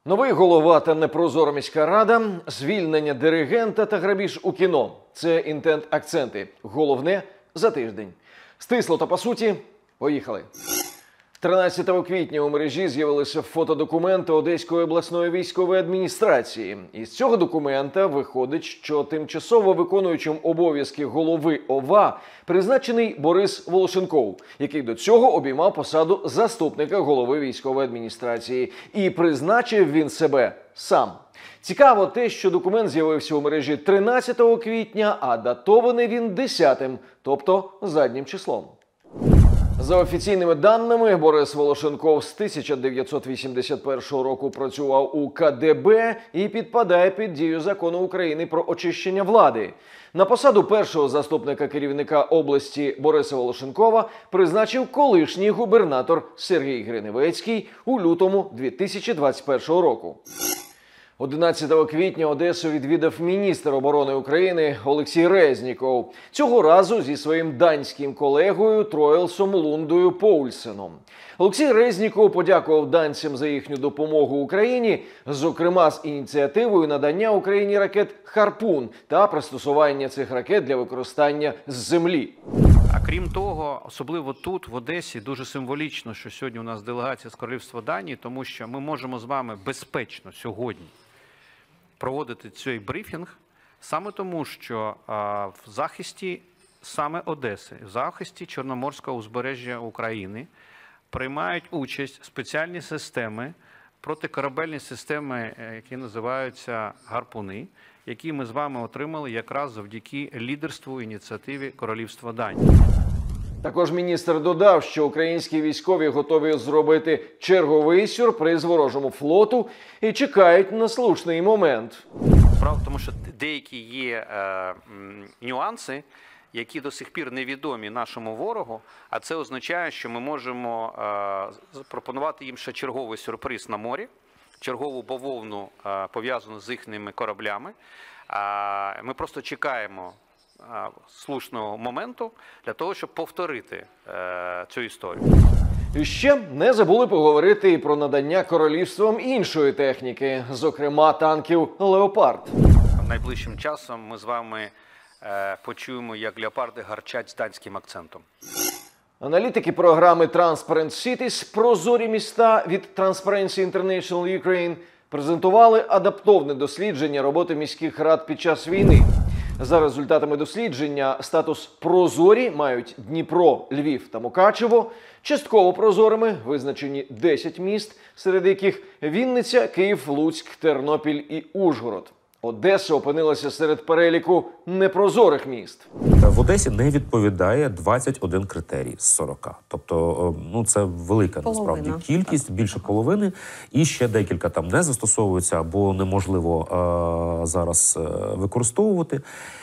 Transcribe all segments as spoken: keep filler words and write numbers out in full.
Новий голова та непрозора міська рада, звільнення диригента та грабіж у кіно. Це інтент-акценти. Головне за тиждень. Стисло та по суті. Поїхали. тринадцятого квітня у мережі з'явилися фотодокументи Одеської обласної військової адміністрації. Із цього документа виходить, що тимчасово виконуючим обов'язки голови ОВА призначений Борис Волошенков, який до цього обіймав посаду заступника голови військової адміністрації. І призначив він себе сам. Цікаво те, що документ з'явився у мережі тринадцятого квітня, а датований він десятим, тобто заднім числом. За офіційними даними, Борис Волошенков з тисяча дев'ятсот вісімдесят першого року працював у ка де бе і підпадає під дію закону України про очищення влади. На посаду першого заступника керівника області Бориса Волошенкова призначив колишній губернатор Сергій Гриневецький у лютому дві тисячі двадцять першого року. одинадцятого квітня Одесу відвідав міністр оборони України Олексій Резніков. Цього разу зі своїм данським колегою Троїлсом Лундою Поульсеном. Олексій Резніков подякував данцям за їхню допомогу Україні, зокрема з ініціативою надання Україні ракет «Харпун» та пристосування цих ракет для використання з землі. А крім того, особливо тут, в Одесі, дуже символічно, що сьогодні у нас делегація з Королівства Данії, тому що ми можемо з вами безпечно сьогодні проводити цей брифінг саме тому, що а, в захисті саме Одеси, в захисті Чорноморського узбережжя України приймають участь спеціальні системи, протикорабельні системи, які називаються «Гарпуни», які ми з вами отримали якраз завдяки лідерству і ініціативі Королівства Данії. Також міністр додав, що українські військові готові зробити черговий сюрприз ворожому флоту і чекають на слушний момент. Справа в тому, що деякі є е, нюанси, які до сих пір невідомі нашому ворогу, а це означає, що ми можемо е, запропонувати їм ще черговий сюрприз на морі, чергову бавовну, е, пов'язану з їхніми кораблями. Е, ми просто чекаємо слушного моменту для того, щоб повторити е, цю історію. І ще не забули поговорити і про надання королівством іншої техніки, зокрема танків «Леопард». Найближчим часом ми з вами е, почуємо, як леопарди гарчать з данським акцентом. Аналітики програми Transparent Cities «Прозорі міста» від Transparency International Ukraine презентували адаптовне дослідження роботи міських рад під час війни. За результатами дослідження статус «прозорі» мають Дніпро, Львів та Мукачево. Частково прозорими визначені десять міст, серед яких Вінниця, Київ, Луцьк, Тернопіль і Ужгород. Одеса опинилася серед переліку непрозорих міст. В Одесі не відповідає двадцять один критерій з сорока. Тобто, ну, це велика Половина. насправді кількість, більше половини. І ще декілька там не застосовуються або неможливо е зараз е використовувати.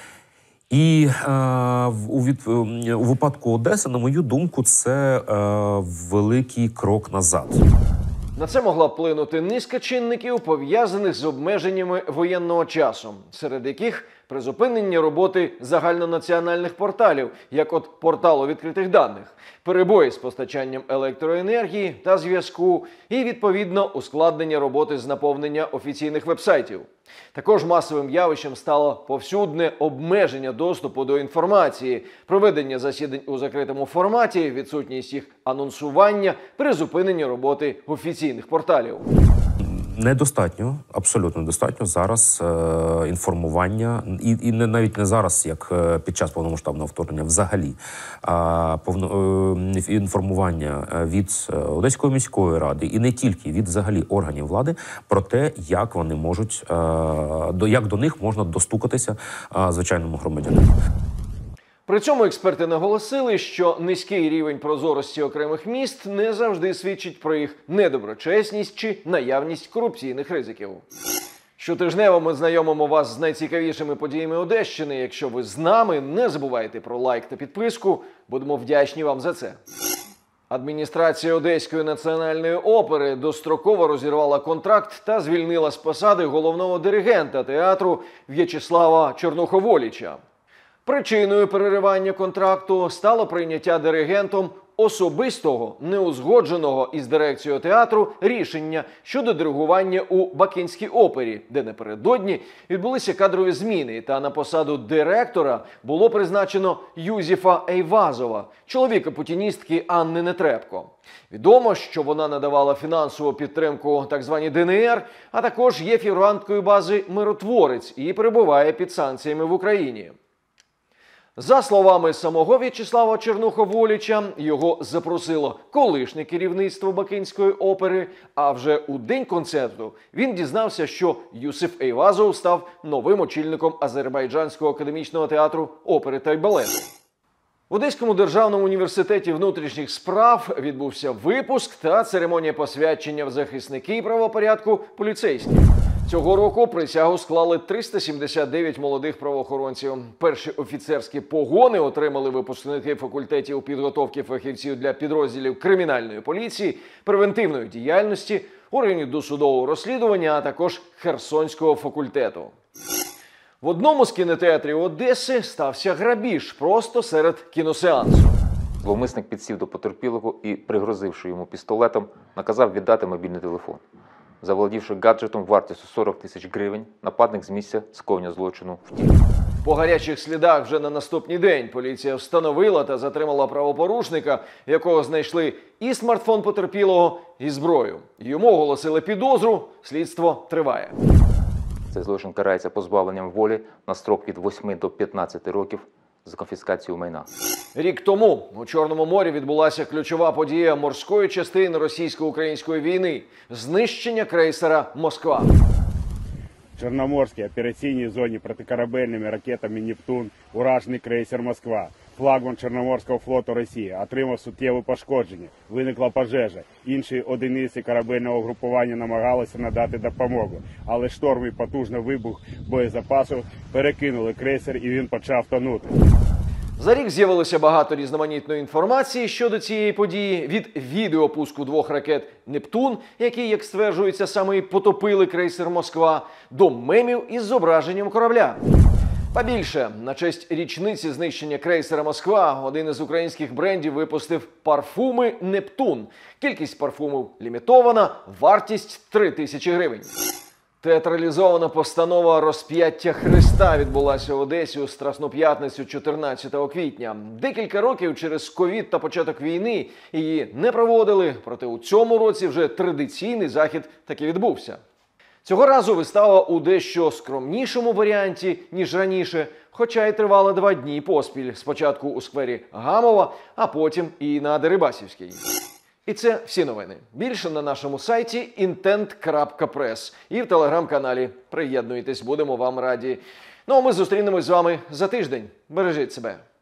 І е, у, від, у випадку Одеси, на мою думку, це е, великий крок назад. На це могла вплинути низка чинників, пов'язаних з обмеженнями воєнного часу, серед яких призупинення роботи загальнонаціональних порталів, як от порталу відкритих даних, перебої з постачанням електроенергії та зв'язку і, відповідно, ускладнення роботи з наповнення офіційних вебсайтів. Також масовим явищем стало повсюдне обмеження доступу до інформації, проведення засідань у закритому форматі, відсутність їх анонсування, призупинення роботи офіційних порталів. Недостатньо, абсолютно недостатньо зараз е, інформування, і, і не, навіть не зараз, як е, під час повномасштабного вторгнення, взагалі, а повно, е, інформування від Одеської міської ради, і не тільки, від взагалі органів влади, про те, як вони можуть, е, до, як до них можна достукатися е, звичайному громадянину. При цьому експерти наголосили, що низький рівень прозорості окремих міст не завжди свідчить про їх недоброчесність чи наявність корупційних ризиків. Щотижнево ми знайомимо вас з найцікавішими подіями Одещини. Якщо ви з нами, не забувайте про лайк та підписку. Будемо вдячні вам за це. Адміністрація Одеської національної опери достроково розірвала контракт та звільнила з посади головного диригента театру В'ячеслава Чорнуховоліча. Причиною переривання контракту стало прийняття диригентом особистого, неузгодженого із дирекцією театру рішення щодо диригування у Бакинській опері, де напередодні відбулися кадрові зміни, та на посаду директора було призначено Юзефа Ейвазова, чоловіка путіністки Анни Нетребко. Відомо, що вона надавала фінансову підтримку так званій Де Ен Ер, а також є фігуранткою бази «Миротворець» і перебуває під санкціями в Україні. За словами самого В'ячеслава Чернуховоліча, його запросило колишнє керівництво Бакинської опери, а вже у день концерту він дізнався, що Юсиф Ейвазов став новим очільником Азербайджанського академічного театру опери та балету. В Одеському державному університеті внутрішніх справ відбувся випуск та церемонія посвячення в захисники правопорядку поліцейських. Цього року присягу склали триста сімдесят дев'ять молодих правоохоронців. Перші офіцерські погони отримали випускники факультетів підготовки фахівців для підрозділів кримінальної поліції, превентивної діяльності, органів досудового розслідування, а також Херсонського факультету. В одному з кінотеатрів Одеси стався грабіж просто серед кіносеансу. Зловмисник підсів до потерпілого і, пригрозивши йому пістолетом, наказав віддати мобільний телефон. Заволодівши гаджетом вартістю сорок тисяч гривень, нападник з місця скоєння злочину втік. По гарячих слідах вже на наступний день поліція встановила та затримала правопорушника, якого знайшли і смартфон потерпілого, і зброю. Йому оголосили підозру, слідство триває. Цей злочин карається позбавленням волі на строк від восьми до п'ятнадцяти років за конфіскацію майна. Рік тому у Чорному морі відбулася ключова подія морської частини російсько-української війни – знищення крейсера «Москва». В Чорноморській операційній зоні протикорабельними ракетами «Нептун» уражений крейсер «Москва». Флагман Чорноморського флоту Росії отримав суттєве пошкодження, виникла пожежа. Інші одиниці корабельного угрупування намагалися надати допомогу, але шторм і потужний вибух боєзапасу перекинули крейсер і він почав тонути. За рік з'явилося багато різноманітної інформації щодо цієї події, від відеопуску двох ракет «Нептун», які, як стверджується, саме і потопили крейсер «Москва», до мемів із зображенням корабля. Побільше, на честь річниці знищення крейсера «Москва» один із українських брендів випустив парфуми «Нептун». Кількість парфумів лімітована, вартість три тисячі гривень. Театралізована постанова «Розп'яття Христа» відбулася в Одесі у Страсну п'ятницю чотирнадцятого квітня. Декілька років через ковід та початок війни її не проводили, проте у цьому році вже традиційний захід таки відбувся. Цього разу вистава у дещо скромнішому варіанті, ніж раніше, хоча й тривала два дні поспіль. Спочатку у сквері Гамова, а потім і на Дерибасівській. І це всі новини. Більше на нашому сайті інтент крапка прес і в телеграм-каналі. Приєднуйтесь, будемо вам раді. Ну а ми зустрінемось з вами за тиждень. Бережіть себе.